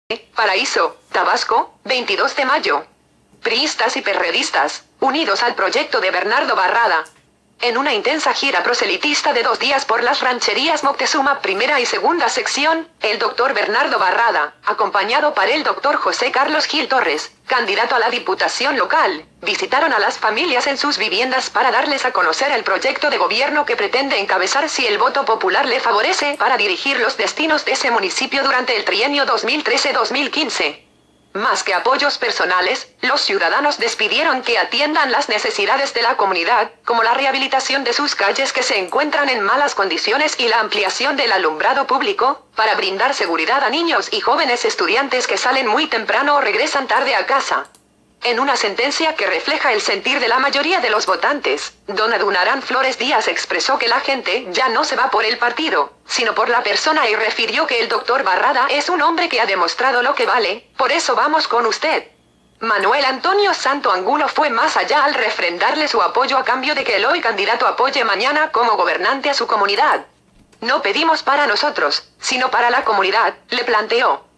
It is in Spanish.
Paraíso, Tabasco, 22 de mayo. Priistas y perredistas, unidos al proyecto de Bernardo Barrada. En una intensa gira proselitista de 2 días por las rancherías Moctezuma primera y segunda sección, el doctor Bernardo Barrada, acompañado por el doctor José Carlos Gil Torres, candidato a la diputación local, visitaron a las familias en sus viviendas para darles a conocer el proyecto de gobierno que pretende encabezar si el voto popular le favorece para dirigir los destinos de ese municipio durante el trienio 2013-2015. Más que apoyos personales, los ciudadanos les pidieron que atiendan las necesidades de la comunidad, como la rehabilitación de sus calles que se encuentran en malas condiciones y la ampliación del alumbrado público, para brindar seguridad a niños y jóvenes estudiantes que salen muy temprano o regresan tarde a casa. En una sentencia que refleja el sentir de la mayoría de los votantes, don Adunarán Flores Díaz expresó que la gente ya no se va por el partido, sino por la persona y refirió que el doctor Barrada es un hombre que ha demostrado lo que vale, por eso vamos con usted. Manuel Antonio Santo Angulo fue más allá al refrendarle su apoyo a cambio de que el hoy candidato apoye mañana como gobernante a su comunidad. No pedimos para nosotros, sino para la comunidad, le planteó.